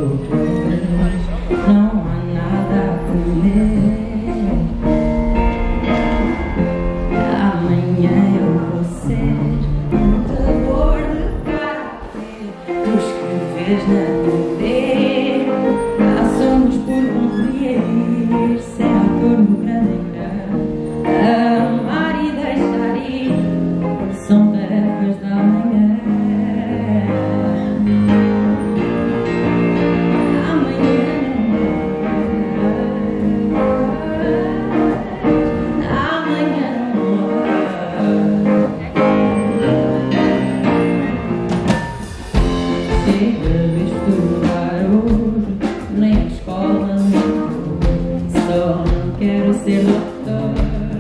outra vez. Não há nada a temer. Amanhã eu vou ser lutador de café. Tu escreves na TV, passamos por cumprir, ser ator no grande ecrã. Amar e deixar ir são tarefas da manhã. Chega de estudar hoje, nem a escola nem só não quero ser doutor.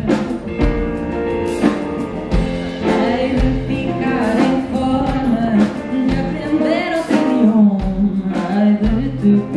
Hei de ficar em forma, de aprender outro idioma, hei de te